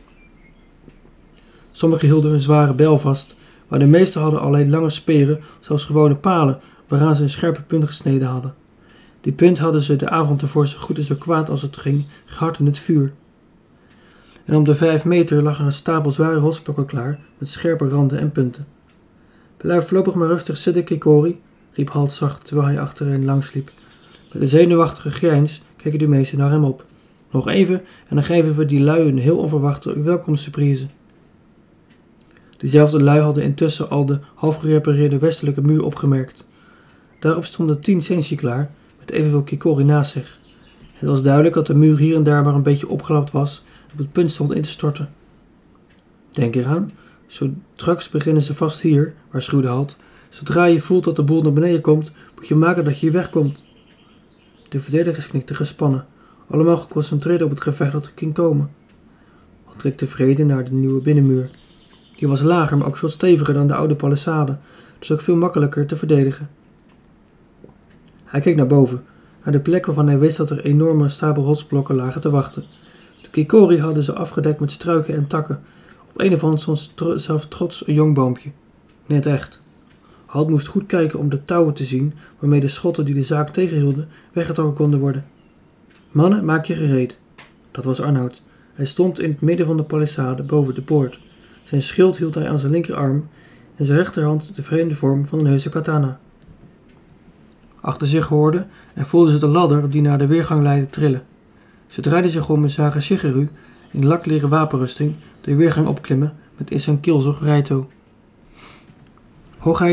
Sommigen hielden hun zware bijl vast, maar de meesten hadden alleen lange speren, zelfs gewone palen, waaraan ze een scherpe punt gesneden hadden. Die punt hadden ze de avond ervoor zo goed en zo kwaad als het ging, gehard in het vuur. En om de vijf meter lag er een stapel zware rotsblokken klaar, met scherpe randen en punten. Blijf voorlopig maar rustig zitten, Kikori, riep Holt zacht terwijl hij achter hen langsliep. Met een zenuwachtige grijns keken de meesten naar hem op. Nog even en dan geven we die lui een heel onverwachte welkomstsurprise. Diezelfde lui hadden intussen al de half gerepareerde westelijke muur opgemerkt. Daarop stonden tien Senshi klaar, met evenveel Kikori naast zich. Het was duidelijk dat de muur hier en daar maar een beetje opgelapt was en op het punt stond in te storten. Denk eraan, zo straks beginnen ze vast hier, waarschuwde Holt. Zodra je voelt dat de boel naar beneden komt, moet je maken dat je hier wegkomt. De verdedigers knikten gespannen, allemaal geconcentreerd op het gevecht dat er ging komen. Holt keek tevreden naar de nieuwe binnenmuur. Die was lager, maar ook veel steviger dan de oude palissade, dus ook veel makkelijker te verdedigen. Hij keek naar boven, naar de plek waarvan hij wist dat er enorme stapel rotsblokken lagen te wachten. De Kikori hadden ze afgedekt met struiken en takken. Op een of ander stond tro- zelf trots een jong boompje. Net echt. Holt moest goed kijken om de touwen te zien waarmee de schotten die de zaak tegenhielden weggetrokken konden worden. Mannen, maak je gereed. Dat was Arnoud. Hij stond in het midden van de palissade boven de poort. Zijn schild hield hij aan zijn linkerarm en zijn rechterhand de vreemde vorm van een heuse katana. Achter zich hoorden en voelden ze de ladder die naar de weergang leidde trillen. Ze draaiden zich om en zagen Shigeru in lakleren wapenrusting de weergang opklimmen met in zijn keelzog Raito. Hoogheid,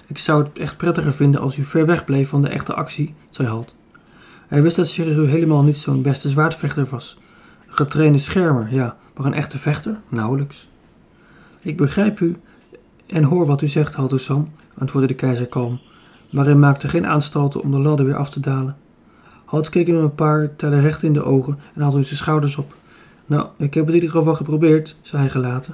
Ik zou het echt prettiger vinden als u ver weg bleef van de echte actie, zei Halt. Hij wist dat Shiryu helemaal niet zo'n beste zwaardvechter was. Een getrainde schermer, ja, maar een echte vechter? Nauwelijks. Ik begrijp u en hoor wat u zegt, Halt-san, antwoordde de keizer kalm, maar hij maakte geen aanstalten om de ladder weer af te dalen. Halt keek hem een paar tellen recht in de ogen en haalde zijn schouders op. Nou, ik heb het in ieder geval geprobeerd, zei hij gelaten.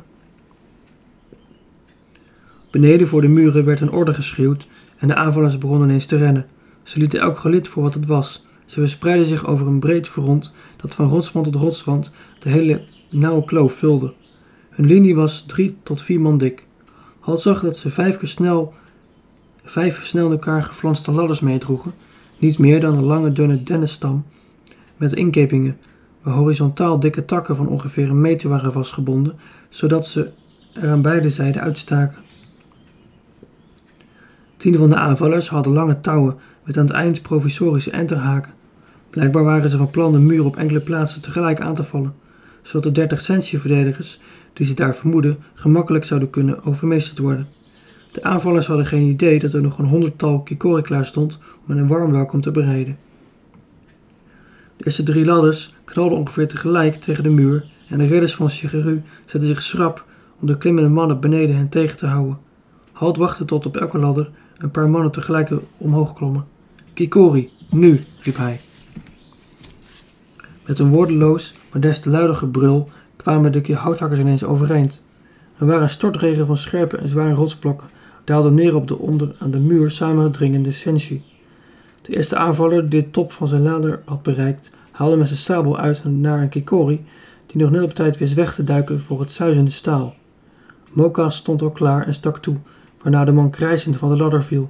Beneden voor de muren werd een orde geschreeuwd en de aanvallers begonnen ineens te rennen. Ze lieten elk gelid voor wat het was. Ze verspreidden zich over een breed front dat van rotswand tot rotswand de hele nauwe kloof vulde. Hun linie was drie tot vier man dik. Halt zag dat ze vijf keer snel, vijf snel in elkaar geflanste ladders meedroegen, niet meer dan een lange dunne dennenstam met inkepingen, waar horizontaal dikke takken van ongeveer een meter waren vastgebonden, zodat ze er aan beide zijden uitstaken. Tien van de aanvallers hadden lange touwen met aan het eind provisorische enterhaken. Blijkbaar waren ze van plan de muur op enkele plaatsen tegelijk aan te vallen, zodat de dertig Senshi-verdedigers, die ze daar vermoeden, gemakkelijk zouden kunnen overmeesterd worden. De aanvallers hadden geen idee dat er nog een honderdtal Kikori klaar stond om een warm welkom te bereiden. De eerste drie ladders knalden ongeveer tegelijk tegen de muur en de ridders van Shiryu zetten zich schrap om de klimmende mannen beneden hen tegen te houden. Halt wachtte tot op elke ladder een paar mannen tegelijk omhoog klommen. Kikori, nu, riep hij. Met een woordeloos, maar des te luider gebrul kwamen de houthakkers ineens overeind. Er waren een stortregen van scherpe en zware rotsblokken, daalden neer op de onder aan de muur samengedringende senshi. De eerste aanvaller die de top van zijn ladder had bereikt, haalde met zijn sabel uit naar een Kikori, die nog net op tijd wist weg te duiken voor het suizende staal. Moka stond al klaar en stak toe, waarna de man krijzend van de ladder viel.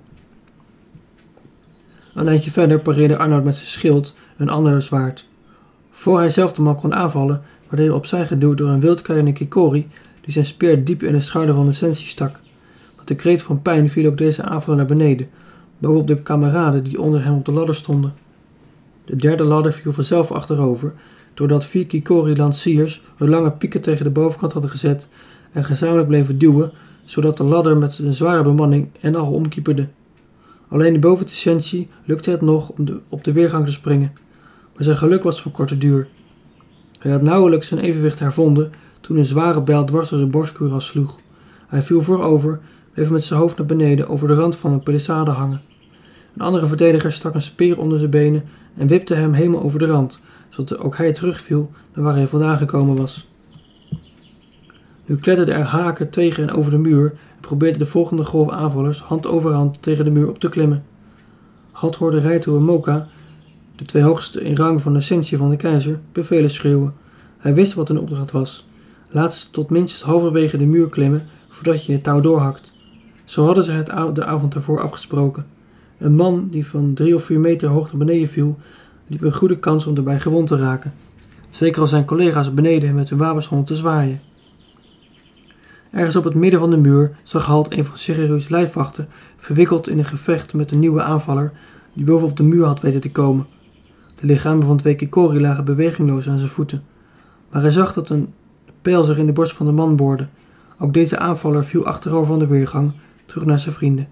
Een eindje verder pareerde Arnoud met zijn schild een ander zwaard. Voor hij zelf de man kon aanvallen, werd hij opzij geduwd door een wildkijkende Kikori die zijn speer diep in de schouder van de senshi stak. Met een kreet van pijn viel ook deze aanvaller naar beneden, bovenop de kameraden die onder hem op de ladder stonden. De derde ladder viel vanzelf achterover, doordat vier Kikori-lanciers hun lange pieken tegen de bovenkant hadden gezet en gezamenlijk bleven duwen, zodat de ladder met een zware bemanning en al omkieperde. Alleen de bovenste senshi lukte het nog om de, op de weergang te springen, maar zijn geluk was van korte duur. Hij had nauwelijks zijn evenwicht hervonden toen een zware bijl dwars door zijn borstkuras sloeg. Hij viel voorover, bleef met zijn hoofd naar beneden over de rand van een palissade hangen. Een andere verdediger stak een speer onder zijn benen en wipte hem helemaal over de rand, zodat ook hij terugviel naar waar hij vandaan gekomen was. Nu kletterden er haken tegen en over de muur en probeerden de volgende golf aanvallers hand over hand tegen de muur op te klimmen. Halt hoorde Raito en Moka, de twee hoogste in rang van de senshi van de keizer, bevelen schreeuwen. Hij wist wat hun opdracht was. Laat ze tot minstens halverwege de muur klimmen voordat je het touw doorhakt. Zo hadden ze het de avond ervoor afgesproken. Een man die van drie of vier meter hoog naar beneden viel, liep een goede kans om erbij gewond te raken. Zeker als zijn collega's beneden met hun wapens begonnen te zwaaien. Ergens op het midden van de muur zag Halt een van Shiryu's lijfwachten verwikkeld in een gevecht met een nieuwe aanvaller die bovenop de muur had weten te komen. De lichamen van twee Kikori lagen bewegingloos aan zijn voeten, maar hij zag dat een pijl zich in de borst van de man boorde. Ook deze aanvaller viel achterover van de weergang, terug naar zijn vrienden.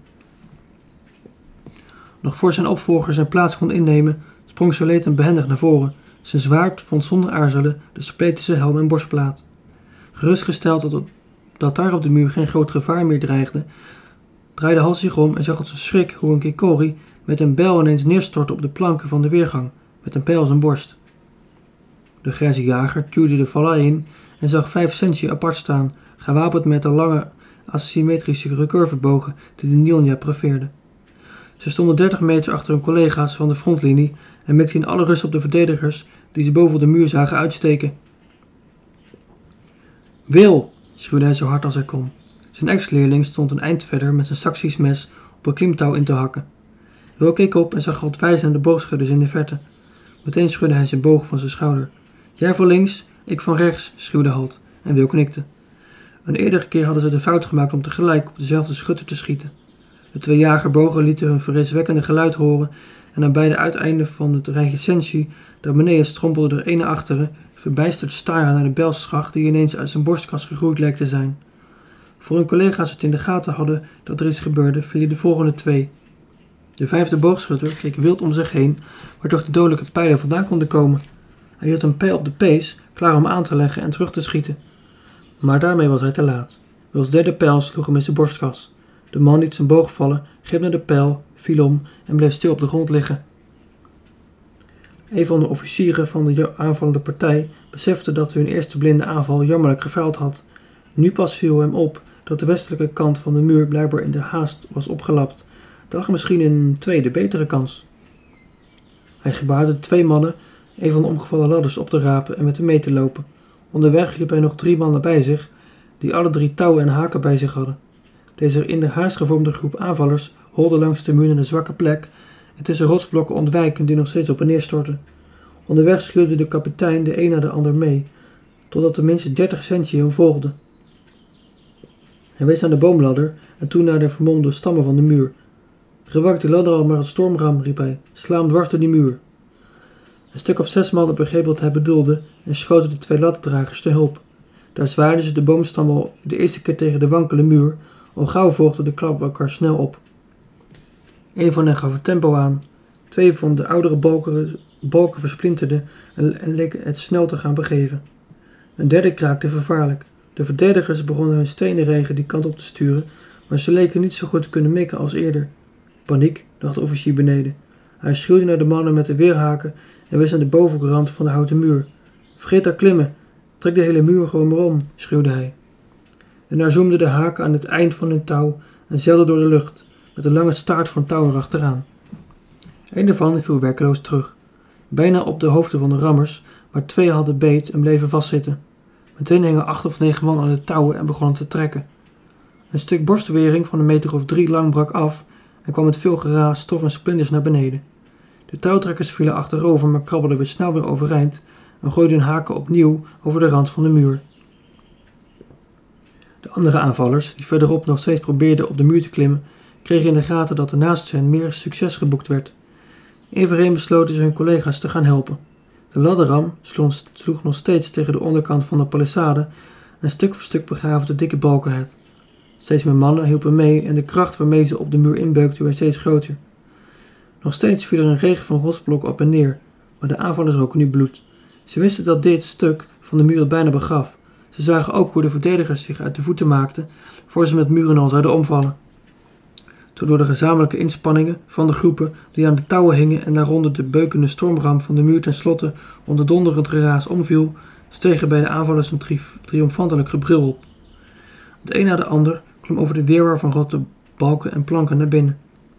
Nog voor zijn opvolger zijn plaats kon innemen, sprong Soleten behendig naar voren. Zijn zwaard vond zonder aarzelen de spletische helm en borstplaat. Gerustgesteld dat, het, dat daar op de muur geen groot gevaar meer dreigde, draaide Halt zich om en zag tot zijn schrik hoe een Kikori met een bijl ineens neerstortte op de planken van de weergang, met een pijl in zijn borst. De grijze jager tuurde de vallei in en zag vijf senshi apart staan, gewapend met de lange asymmetrische recurvebogen die de Nyonya prefereerde. Ze stonden dertig meter achter hun collega's van de frontlinie en mikten in alle rust op de verdedigers die ze boven de muur zagen uitsteken. Wil, schreeuwde hij zo hard als hij kon. Zijn ex-leerling stond een eind verder met zijn saksisch mes op een klimtouw in te hakken. Wil keek op en zag Halt wijzen naar de boogschudders in de verte. Meteen schudde hij zijn boog van zijn schouder. Jij van links, ik van rechts, schreeuwde Halt en Wil knikte. Een eerdere keer hadden ze de fout gemaakt om tegelijk op dezelfde schutter te schieten. De twee jagerbogen lieten hun vreeswekkende geluid horen en aan beide uiteinden van het rijtje senshi daar beneden strompelde er ene achteren, verbijsterd staren naar de bijlschacht die ineens uit zijn borstkas gegroeid leek te zijn. Voor hun collega's het in de gaten hadden dat er iets gebeurde, vielen de volgende twee. De vijfde boogschutter keek wild om zich heen, waar toch de dodelijke pijlen vandaan konden komen. Hij hield een pijl op de pees, klaar om aan te leggen en terug te schieten. Maar daarmee was hij te laat. Wils derde pijl sloeg hem in zijn borstkas. De man liet zijn boog vallen, greep naar de pijl, viel om en bleef stil op de grond liggen. Een van de officieren van de aanvallende partij besefte dat hun eerste blinde aanval jammerlijk gefaald had. Nu pas viel hem op dat de westelijke kant van de muur blijkbaar in de haast was opgelapt. Er lag misschien een tweede, betere kans. Hij gebaarde twee mannen een van de omgevallen ladders op te rapen en met hem mee te lopen. Onderweg riep hij nog drie mannen bij zich, die alle drie touwen en haken bij zich hadden. Deze in de haast gevormde groep aanvallers holde langs de muur naar de zwakke plek en tussen rotsblokken ontwijken die nog steeds op en neer stortten. Onderweg schreeuwde de kapitein de een na de ander mee, totdat er minstens dertig Senshi hem volgden. Hij wees naar de boomladder en toen naar de vermolmde stammen van de muur. Gebruik die ladder al maar als stormram, riep hij. Sla hem dwars door die muur. Een stuk of zes mannen begrepen wat hij bedoelde en schoten de twee ladderdragers te hulp. Daar zwaarden ze de boomstammen al de eerste keer tegen de wankele muur, al gauw volgden de klappen elkaar snel op. Een van hen gaf het tempo aan. Twee van de oudere balken, balken versplinterden en, en leken het snel te gaan begeven. Een derde kraakte vervaarlijk. De verdedigers begonnen hun stenenregen die kant op te sturen, maar ze leken niet zo goed te kunnen mikken als eerder. Paniek, dacht de officier beneden. Hij schreeuwde naar de mannen met de weerhaken en wees aan de bovenkant van de houten muur. Vergeet dat klimmen, trek de hele muur gewoon maar om, schreeuwde hij. En daar zoemde de haken aan het eind van hun touw en zeilde door de lucht, met een lange staart van touw erachteraan. Een daarvan viel werkeloos terug, bijna op de hoofden van de rammers, maar twee hadden beet en bleven vastzitten. Meteen hingen acht of negen man aan de touwen en begonnen te trekken. Een stuk borstwering van een meter of drie lang brak af en kwam met veel geraas, stof en splinters naar beneden. De touwtrekkers vielen achterover, maar krabbelden weer snel weer overeind en gooiden hun haken opnieuw over de rand van de muur. De andere aanvallers, die verderop nog steeds probeerden op de muur te klimmen, kregen in de gaten dat er naast hen meer succes geboekt werd. Evenreen besloten ze hun collega's te gaan helpen. De ladderram sloeg nog steeds tegen de onderkant van de palissade en stuk voor stuk begaven de dikke balken het. Steeds meer mannen hielpen mee en de kracht waarmee ze op de muur inbeukten werd steeds groter. Nog steeds viel er een regen van rotsblokken op en neer, maar de aanvallers roken nu bloed. Ze wisten dat dit stuk van de muur het bijna begaf. Ze zagen ook hoe de verdedigers zich uit de voeten maakten, voor ze met muren al zouden omvallen. Toen door de gezamenlijke inspanningen van de groepen die aan de touwen hingen en daaronder de beukende stormram van de muur tenslotte onder donderend geraas omviel, stegen bij de aanvallers een tri triomfantelijk gebrul op. De een na de ander klom over de weerwar van rotte balken en planken naar binnen.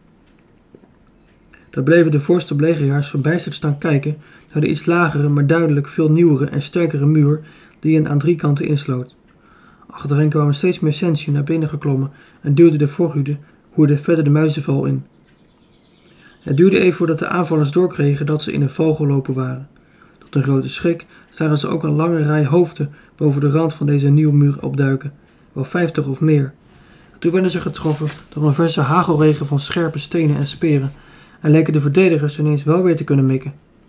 Daar bleven de voorste belegeraars verbijsterd staan kijken naar de iets lagere, maar duidelijk veel nieuwere en sterkere muur die hen aan drie kanten insloot. Achter hen kwamen steeds meer Senshi naar binnen geklommen en duwden de voorhoede hoerde verder de muizenval in. Het duurde even voordat de aanvallers doorkregen dat ze in een val gelopen waren. Tot hun grote schrik zagen ze ook een lange rij hoofden boven de rand van deze nieuwe muur opduiken, wel vijftig of meer. Toen werden ze getroffen door een verse hagelregen van scherpe stenen en speren en leken de verdedigers ineens wel weer te kunnen mikken.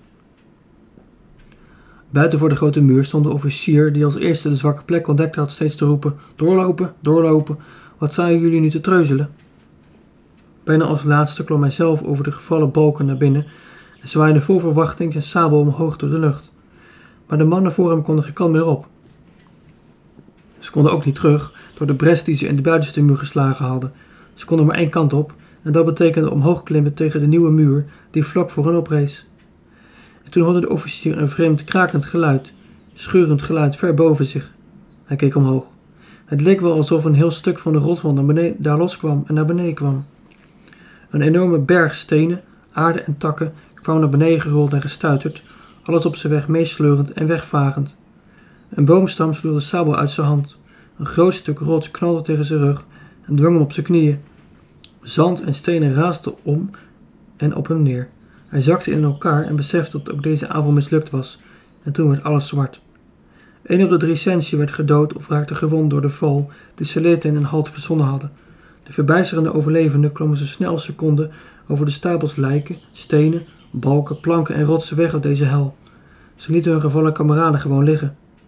Buiten voor de grote muur stond de officier die als eerste de zwakke plek ontdekt had steeds te roepen: doorlopen, doorlopen, wat zijn jullie nu te treuzelen? Bijna als laatste klom hij zelf over de gevallen balken naar binnen en zwaaide vol verwachting zijn sabel omhoog door de lucht. Maar de mannen voor hem konden geen kant meer op. Ze konden ook niet terug door de bres die ze in de buitenste muur geslagen hadden. Ze konden maar één kant op en dat betekende omhoog klimmen tegen de nieuwe muur die vlak voor hen oprees. En toen hoorde de officier een vreemd krakend geluid, scheurend geluid ver boven zich. Hij keek omhoog. Het leek wel alsof een heel stuk van de rotswand naar beneden, daar loskwam en naar beneden kwam. Een enorme berg stenen, aarde en takken kwam naar beneden gerold en gestuiterd, alles op zijn weg meesleurend en wegvagend. Een boomstam sloeg de sabel uit zijn hand. Een groot stuk rots knalde tegen zijn rug en dwong hem op zijn knieën. Zand en stenen raasden om en op hem neer. Hij zakte in elkaar en besefte dat ook deze avond mislukt was, en toen werd alles zwart. Een op de drie Senshi werd gedood of raakte gewond door de val die Celeste in een halt verzonnen hadden. De verbijsterende overlevenden klommen zo snel als ze konden over de stapels lijken, stenen, balken, planken en rotsen weg uit deze hel. Ze lieten hun gevallen kameraden gewoon liggen.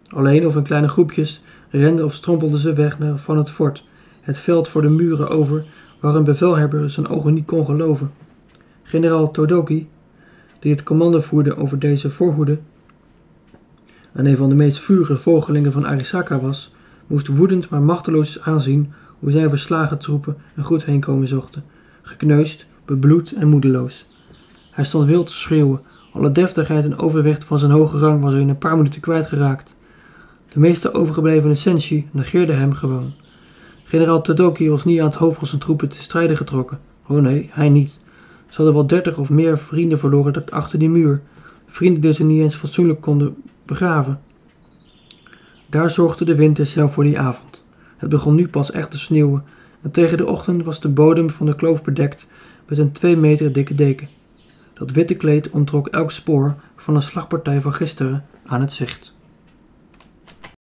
Alleen of in kleine groepjes renden of strompelden ze weg naar van het fort, het veld voor de muren over, waar een bevelhebber zijn ogen niet kon geloven. Generaal Todoki, die het commando voerde over deze voorhoede en een van de meest vurige volgelingen van Arisaka was, moest woedend maar machteloos aanzien hoe zijn verslagen troepen een goed heenkomen zochten, gekneusd, bebloed en moedeloos. Hij stond wild te schreeuwen, alle deftigheid en overwicht van zijn hoge rang was er in een paar minuten kwijtgeraakt. De meeste overgebleven senshi negeerden hem gewoon. Generaal Todoki was niet aan het hoofd van zijn troepen te strijden getrokken. Oh nee, hij niet. Ze hadden wel dertig of meer vrienden verloren achter die muur, vrienden die ze niet eens fatsoenlijk konden begraven. Daar zorgde de winter zelf voor die avond. Het begon nu pas echt te sneeuwen en tegen de ochtend was de bodem van de kloof bedekt met een twee meter dikke deken. Dat witte kleed onttrok elk spoor van een slagpartij van gisteren aan het zicht.